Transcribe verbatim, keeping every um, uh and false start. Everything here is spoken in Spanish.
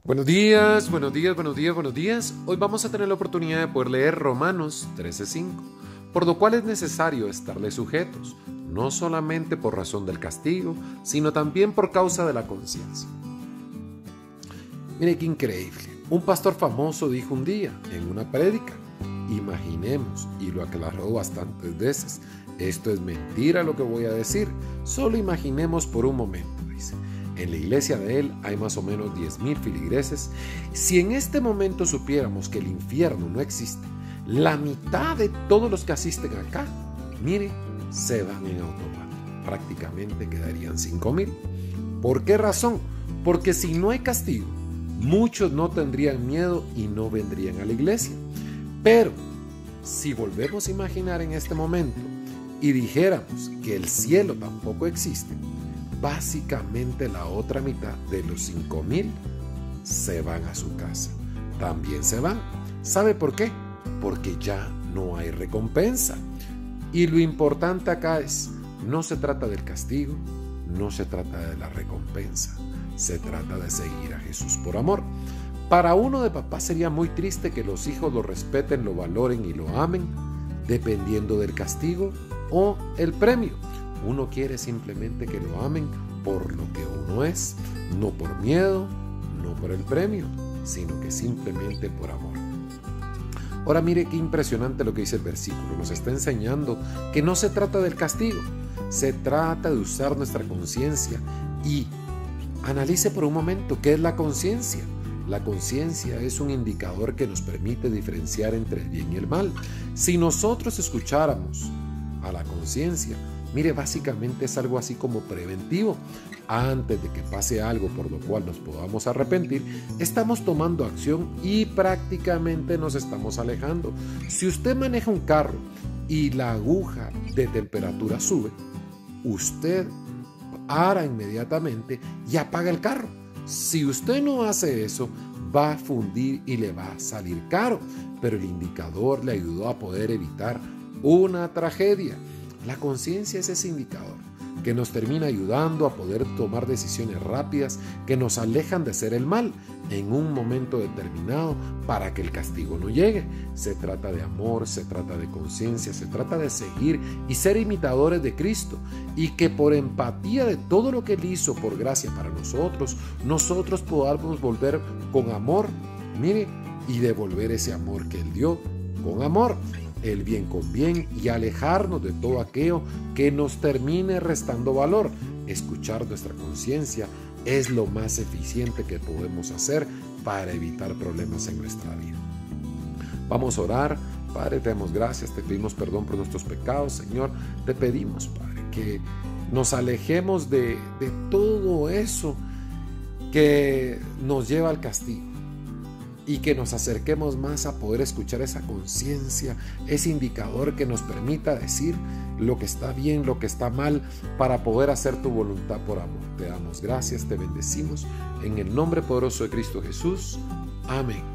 Buenos días, buenos días, buenos días, buenos días. Hoy vamos a tener la oportunidad de poder leer Romanos trece cinco, por lo cual es necesario estarle sujetos, no solamente por razón del castigo, sino también por causa de la conciencia. Mire qué increíble. Un pastor famoso dijo un día en una prédica: imaginemos, y lo aclaró bastantes veces, esto es mentira lo que voy a decir, solo imaginemos por un momento, dice. En la iglesia de él hay más o menos diez mil feligreses. Si en este momento supiéramos que el infierno no existe, la mitad de todos los que asisten acá, mire, se van en automático. Prácticamente quedarían cinco mil. ¿Por qué razón? Porque si no hay castigo, muchos no tendrían miedo y no vendrían a la iglesia. Pero si volvemos a imaginar en este momento y dijéramos que el cielo tampoco existe, básicamente la otra mitad de los cinco mil se van a su casa. También se van. ¿Sabe por qué? Porque ya no hay recompensa. Y lo importante acá es, no se trata del castigo, no se trata de la recompensa, se trata de seguir a Jesús por amor. Para uno de papá sería muy triste que los hijos lo respeten, lo valoren y lo amen, dependiendo del castigo o el premio. Uno quiere simplemente que lo amen por lo que uno es, no por miedo, no por el premio, sino que simplemente por amor. Ahora mire qué impresionante lo que dice el versículo. Nos está enseñando que no se trata del castigo, se trata de usar nuestra conciencia. Y analice por un momento qué es la conciencia. La conciencia es un indicador que nos permite diferenciar entre el bien y el mal. Si nosotros escucháramos a la conciencia, mire, básicamente es algo así como preventivo. Antes de que pase algo por lo cual nos podamos arrepentir, estamos tomando acción y prácticamente nos estamos alejando. Si usted maneja un carro y la aguja de temperatura sube, usted para inmediatamente y apaga el carro. Si usted no hace eso, va a fundir y le va a salir caro, pero el indicador le ayudó a poder evitar una tragedia. La conciencia es ese indicador que nos termina ayudando a poder tomar decisiones rápidas que nos alejan de hacer el mal en un momento determinado para que el castigo no llegue. Se trata de amor, se trata de conciencia, se trata de seguir y ser imitadores de Cristo, y que por empatía de todo lo que Él hizo por gracia para nosotros, nosotros podamos volver con amor, mire, y devolver ese amor que Él dio con amor, el bien con bien, y alejarnos de todo aquello que nos termine restando valor. Escuchar nuestra conciencia es lo más eficiente que podemos hacer para evitar problemas en nuestra vida. Vamos a orar. Padre, te damos gracias, te pedimos perdón por nuestros pecados, Señor. Te pedimos, Padre, que nos alejemos de, de todo eso que nos lleva al castigo, y que nos acerquemos más a poder escuchar esa conciencia, ese indicador que nos permita decir lo que está bien, lo que está mal, para poder hacer tu voluntad por amor. Te damos gracias, te bendecimos, en el nombre poderoso de Cristo Jesús. Amén.